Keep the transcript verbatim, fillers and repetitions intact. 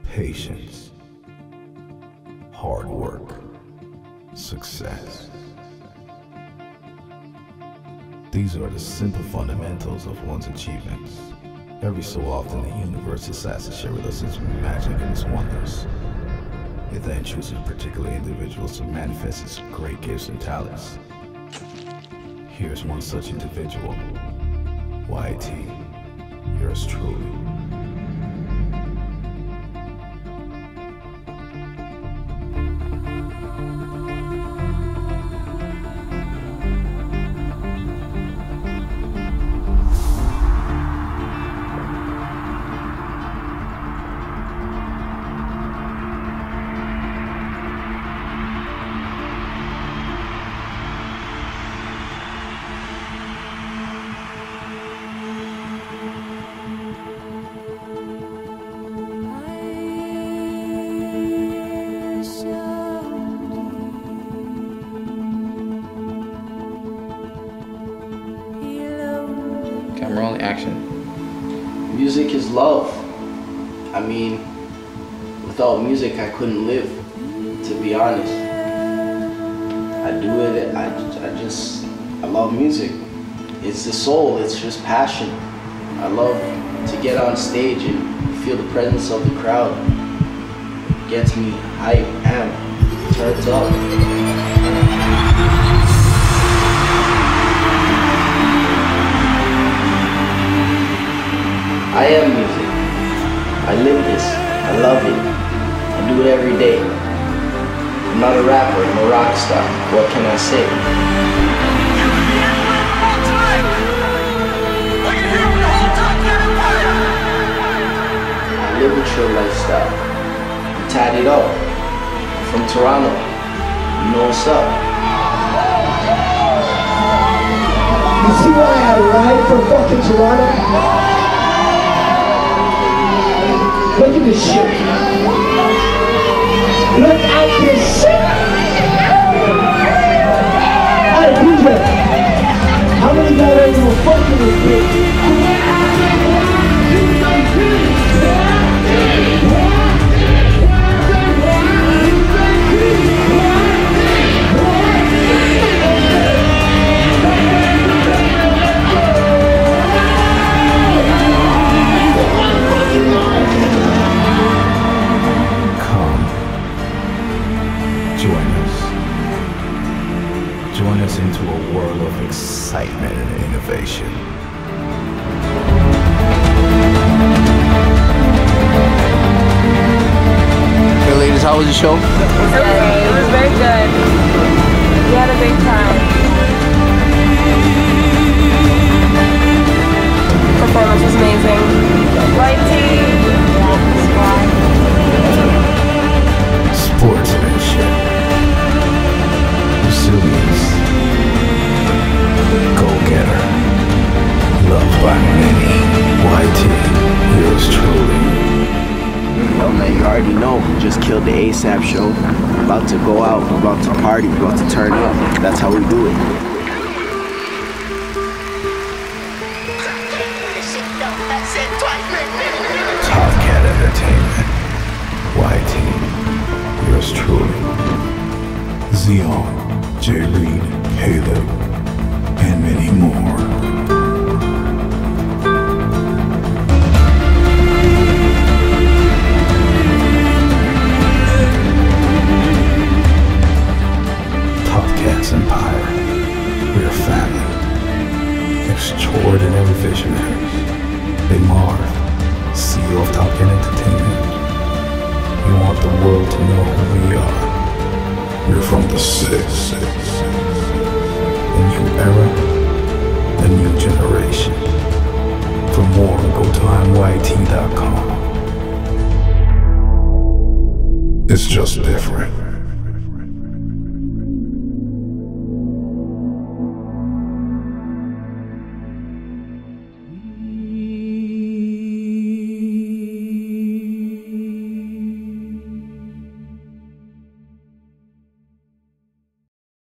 patience, hard work, success. These are the simple fundamentals of one's achievements. Every so often, the universe decides to share with us its magic and its wonders. It then chooses particular individuals to manifest its great gifts and talents. Here's one such individual, Y T, yours truly. Camera rolling, action. Music is love. I mean, without music I couldn't live, to be honest. I do it, I, I just, I love music. It's the soul, it's just passion. I love to get on stage and feel the presence of the crowd. It gets me hype, amped, turned up. I am music. I live this. I love it. I do it every day. I'm not a rapper, I'm a rock star. What can I say? I live a chill lifestyle. I'm tatted up. I'm from Toronto. You know what's up. You see why I ride for fucking Toronto? Look at this shit. Look at this shit. Hey, D J. How many guys are you fucking with me? Join us into a world of excitement and innovation. Hey ladies, how was the show? Okay, it was very good. We had a great time. Performance was amazing. Y T, Sportsmanship, resilience, go-getter, loved by many. Y T, yours truly. Yo man, you already know, just killed the ASAP show. About to go out, about to party, about to turn up. That's how we do it. Top Cat Entertainment, Y T, yours truly. Zion, J. Reed, Caleb, and many more. Top Cats Empire, we're family. Extraordinary visionaries. Big Marv, C E O of Top Cat Entertainment. We want the world to know who we are. We're from the six. The new era, the new generation. For more, go to I M Y T dot com. It's just different.